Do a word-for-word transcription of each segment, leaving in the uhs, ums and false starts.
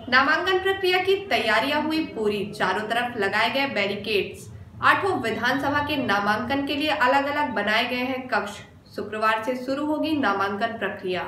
नामांकन प्रक्रिया की तैयारियां हुई पूरी, चारों तरफ लगाए गए बैरिकेड्स। आठों विधानसभा के नामांकन के लिए अलग अलग बनाए गए हैं कक्ष। शुक्रवार से शुरू होगी नामांकन प्रक्रिया।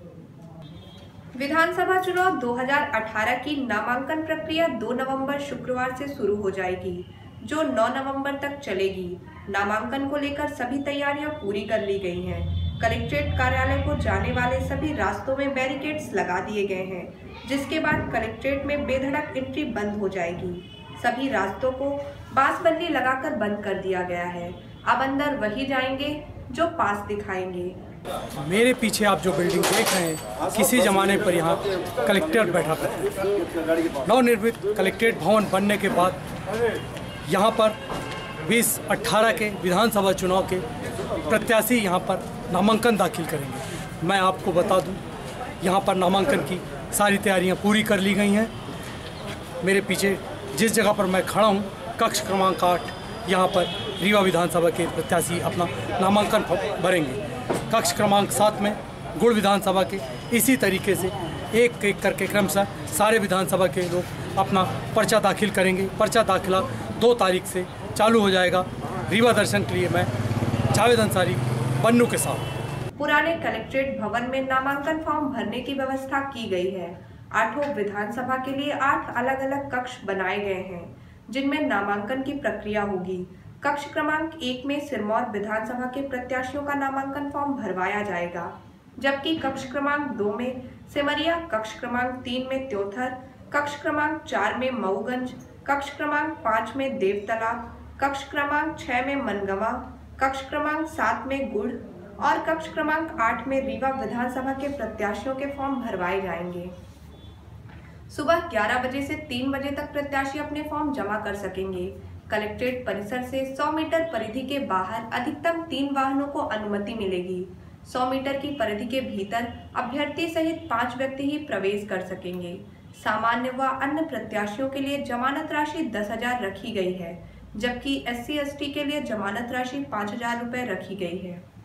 विधानसभा चुनाव दो हज़ार अठारह की नामांकन प्रक्रिया दो नवंबर शुक्रवार से शुरू हो जाएगी, जो नौ नवंबर तक चलेगी। नामांकन को लेकर सभी तैयारियां पूरी कर ली गई हैं। कलेक्ट्रेट कार्यालय को जाने वाले सभी रास्तों में बैरिकेड्स लगा दिए गए हैं, जिसके बाद कलेक्ट्रेट में बेधड़क एंट्री बंद हो जाएगी। सभी रास्तों को बांसबल्ली लगाकर बंद कर दिया गया है। अब अंदर वही जाएंगे जो पास दिखाएंगे। मेरे पीछे आप जो बिल्डिंग देख रहे हैं, किसी जमाने पर यहाँ कलेक्टर बैठा करते थे। नवनिर्मित कलेक्ट्रेट भवन बनने के बाद यहाँ पर बीस अट्ठारह के विधानसभा चुनाव के प्रत्याशी यहाँ पर नामांकन दाखिल करेंगे। मैं आपको बता दूं, यहाँ पर नामांकन की सारी तैयारियाँ पूरी कर ली गई हैं। मेरे पीछे जिस जगह पर मैं खड़ा हूँ, कक्ष क्रमांक आठ, यहाँ पर रीवा विधानसभा के प्रत्याशी अपना नामांकन भरेंगे। कक्ष क्रमांक सात में गुड़ विधानसभा के इसी तरीके से एक एक करके क्रमशः सारे विधानसभा के लोग अपना पर्चा दाखिल करेंगे। पर्चा दाखिला दो तारीख से चालू हो जाएगा। रीवा दर्शन के लिए मैं जावेद अंसारी बन्नू के साथ। पुराने कलेक्ट्रेट भवन में नामांकन फॉर्म भरने की व्यवस्था की गई है। आठों विधानसभा के लिए आठ अलग अलग कक्ष बनाए गए हैं, जिनमें नामांकन की प्रक्रिया होगी। कक्ष क्रमांक एक में सिरमौर विधानसभा के प्रत्याशियों का नामांकन फॉर्म भरवाया जाएगा, जबकि कक्ष क्रमांक दो में सिमरिया, कक्ष क्रमांक तीन में त्योथर, कक्ष क्रमांक चार में मऊगंज, कक्ष क्रमांक पाँच में देवतला, कक्ष क्रमांक छह में मनगवा, कक्ष क्रमांक सात में गुड़ और कक्ष क्रमांक आठ में रीवा विधानसभा के प्रत्याशियों के फॉर्म भरवाए जाएंगे। सुबह ग्यारह बजे से तीन बजे तक प्रत्याशी अपने फॉर्म जमा कर सकेंगे। कलेक्ट्रेट परिसर से सौ मीटर परिधि के बाहर अधिकतम तीन वाहनों को अनुमति मिलेगी। सौ मीटर की परिधि के भीतर अभ्यर्थी सहित पाँच व्यक्ति ही प्रवेश कर सकेंगे। सामान्य व अन्य प्रत्याशियों के लिए जमानत राशि दस हजार रखी गई है, जबकि एस सी एस टी के लिए जमानत राशि पाँच हजार रुपये रखी गई है।